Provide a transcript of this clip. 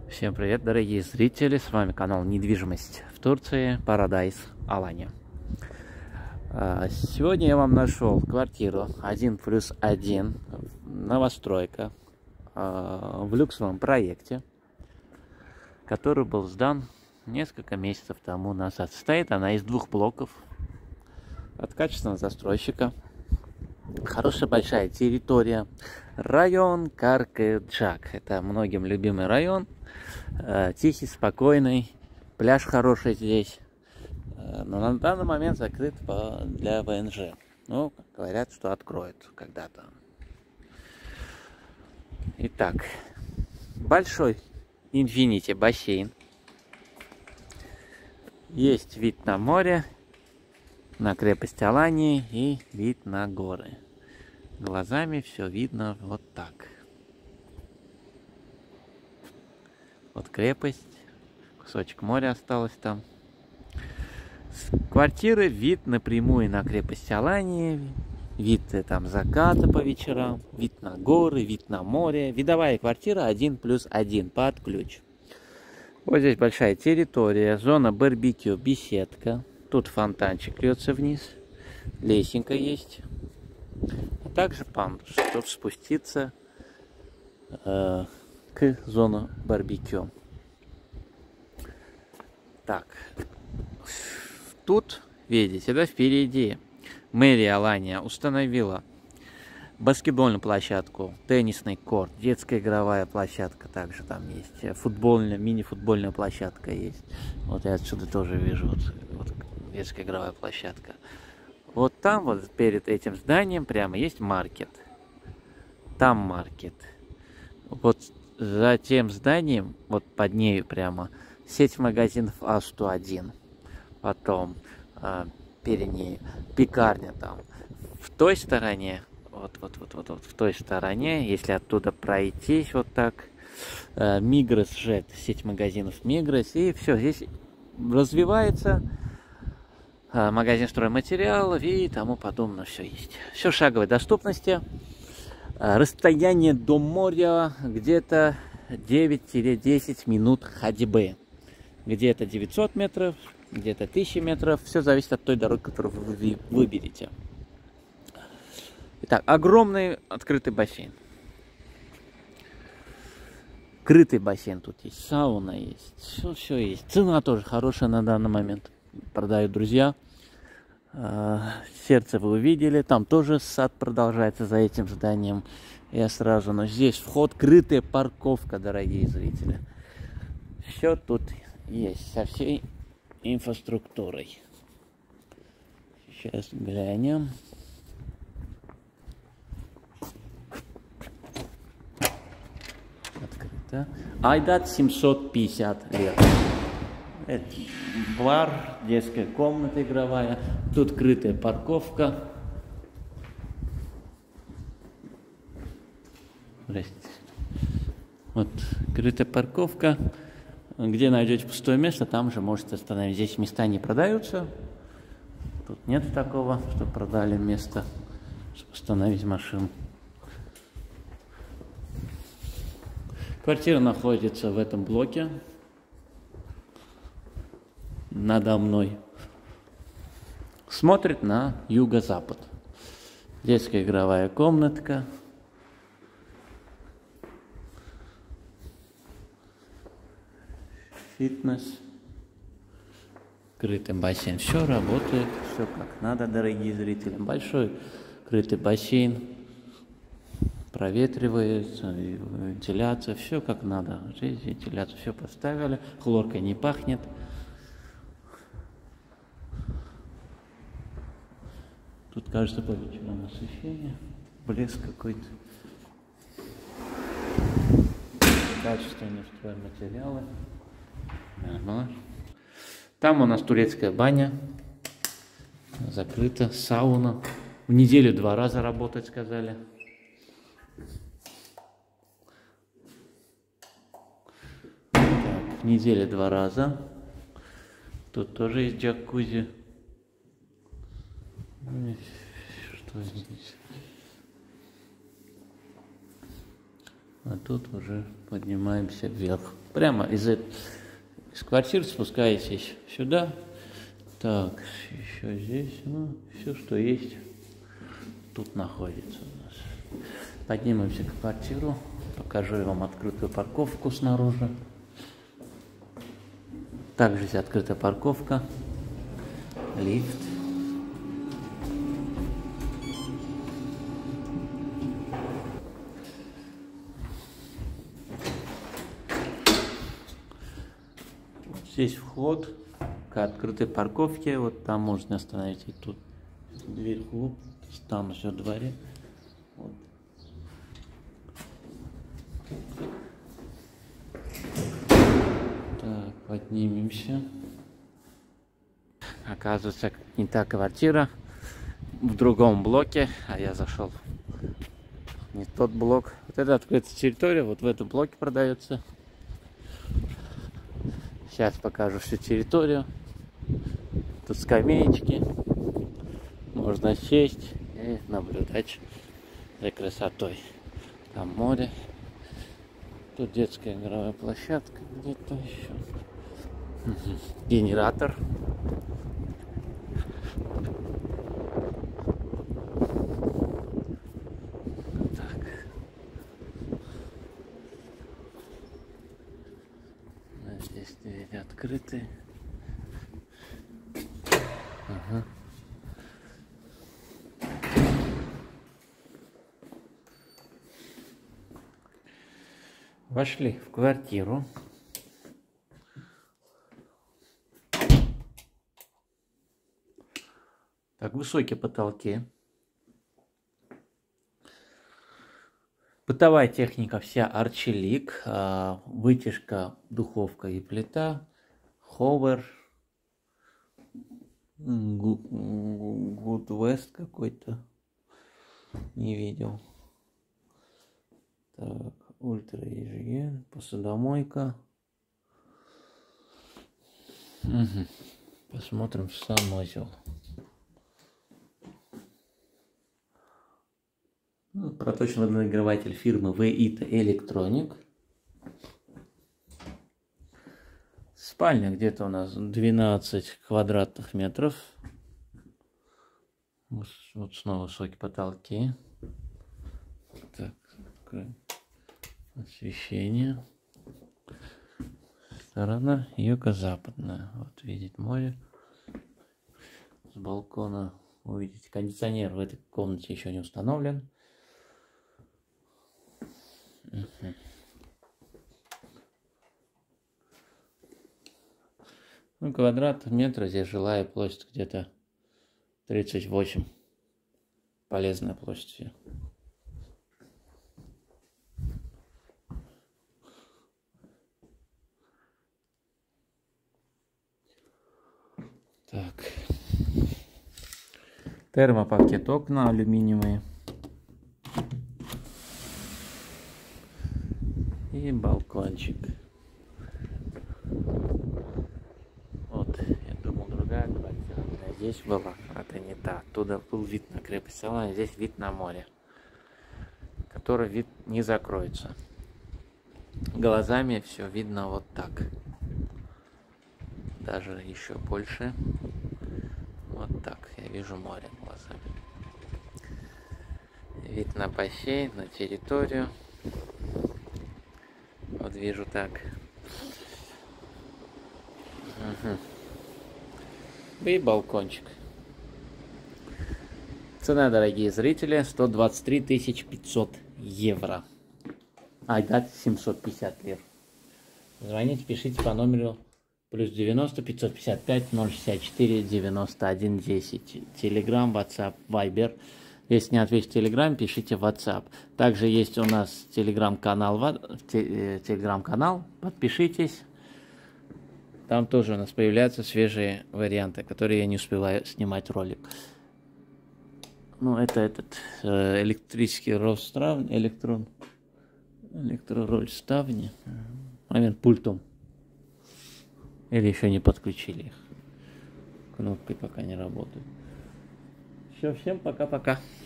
Всем привет, дорогие зрители, с вами канал «Недвижимость в Турции», Paradise Alanya. Сегодня я вам нашел квартиру 1+1, новостройка, в люксовом проекте, который был сдан несколько месяцев тому назад. Состоит она из 2 блоков от качественного застройщика. Хорошая большая территория. Район Каркыджак. Это многим любимый район. Тихий, спокойный. Пляж хороший здесь. Но на данный момент закрыт для ВНЖ. Ну, говорят, что откроют когда-то. Итак, большой инфинити бассейн. Есть вид на море, на крепость Алании и вид на горы. Глазами все видно вот так. Вот крепость, кусочек моря осталось там. С квартиры вид напрямую на крепость Алании, вид там заката по вечерам, вид на горы, вид на море. Видовая квартира 1+1 под ключ. Вот здесь большая территория, зона барбекю, беседка. Тут фонтанчик льется вниз, лесенка есть. А также пандус, чтобы спуститься к зоне барбекю. Так, тут, видите, да, впереди мэрия Алания установила баскетбольную площадку, теннисный корт, детская игровая площадка также там есть, футбольная, мини-футбольная площадка есть. Вот я отсюда тоже вижу, вот детская игровая площадка. Вот там, вот перед этим зданием прямо есть маркет. Там маркет. Вот за тем зданием, вот под нею прямо, сеть магазинов А101. Потом перед ней пекарня там. В той стороне, вот в той стороне, если оттуда пройтись вот так, Мигрос Жет, сеть магазинов Мигрос, и все, здесь развивается магазин стройматериалов и тому подобное, все есть. Все шаговой доступности. Расстояние до моря где-то 9-10 минут ходьбы. Где-то 900 метров, где-то 1000 метров. Все зависит от той дороги, которую вы выберете. Итак, огромный открытый бассейн. Крытый бассейн тут есть, сауна есть, все есть. Цена тоже хорошая на данный момент. Продают друзья. Сердце вы увидели. Там тоже сад продолжается за этим зданием. Я сразу, но здесь вход, крытая парковка, дорогие зрители. Все тут есть, со всей инфраструктурой. Сейчас глянем. Открыто. Айдат 750 лет. Это бар, детская комната игровая. Тут крытая парковка. Здрасте. Вот крытая парковка. Где найдете пустое место, там же можете остановить. Здесь места не продаются. Тут нет такого, что продали место, чтобы остановить машину. Квартира находится в этом блоке. Надо мной. Смотрит на юго-запад. Детская игровая комнатка. Фитнес. Крытый бассейн. Все работает, все как надо, дорогие зрители. Большой крытый бассейн. Проветривается, вентиляция, все как надо. Здесь вентиляцию все поставили. Хлоркой не пахнет. Тут, кажется, по вечерам освещение, блеск какой-то. Качественные стройматериалы. Ага. Там у нас турецкая баня. Закрыта, сауна. В неделю 2 раза работать, сказали. Так, в неделю 2 раза. Тут тоже есть джакузи. Что здесь? А тут уже поднимаемся вверх. Прямо из квартиры спускаетесь сюда. Так, еще здесь, ну, все, что есть, тут находится у нас. Поднимемся к квартиру. Покажу вам открытую парковку снаружи. Также здесь открытая парковка. Лифт. Здесь вход к открытой парковке. Вот там можно остановить. И тут дверь клуб. Там все в дворе. Вот. Так, поднимемся. Оказывается, не та квартира. В другом блоке. А я зашел не в тот блок. Вот это открытая территория. Вот в этом блоке продается. Сейчас покажу всю территорию. Тут скамеечки. Можно сесть и наблюдать за красотой. Там море. Тут детская игровая площадка. Где-то еще. Генератор. Так. Здесь двери открыты. Ага. Вошли в квартиру. Так, высокие потолки. Бытовая техника вся Арчелик. Вытяжка, духовка и плита. Ховер. Good West какой-то. Не видел. Так, ультра EGN. Посудомойка. Угу. Посмотрим санузел. Проточный водонагреватель фирмы VITA Electronic. Спальня где-то у нас 12 квадратных метров. Вот снова высокие потолки. Так, освещение. Сторона юго-западная. Вот видеть море. С балкона увидите. Кондиционер в этой комнате еще не установлен. Ну, квадрат метра, здесь жилая площадь где-то 38. Полезная площадь. Так. Термопакет окна алюминиевые. И балкончик. Вот, я думал, другая квартира. Здесь была, это не та. Оттуда был вид на крепость Алания, здесь вид на море, который вид не закроется. Глазами все видно вот так. Даже еще больше. Вот так я вижу море глазами. Вид на бассейн, на территорию. Вот вижу так. Угу. И балкончик. Цена, дорогие зрители, 123 500 евро. Да, 750 лир. Звоните, пишите по номеру +90 555 064 91 10. Телеграм, WhatsApp, Viber. Если не ответите в Телеграм, пишите в WhatsApp. Также есть у нас Телеграм-канал. Подпишитесь. Там тоже у нас появляются свежие варианты, которые я не успеваю снимать ролик. Ну, это этот электрический рольставни, электророльставни. Наверное, пультом. Или еще не подключили их. Кнопкой пока не работают. Все, всем пока-пока.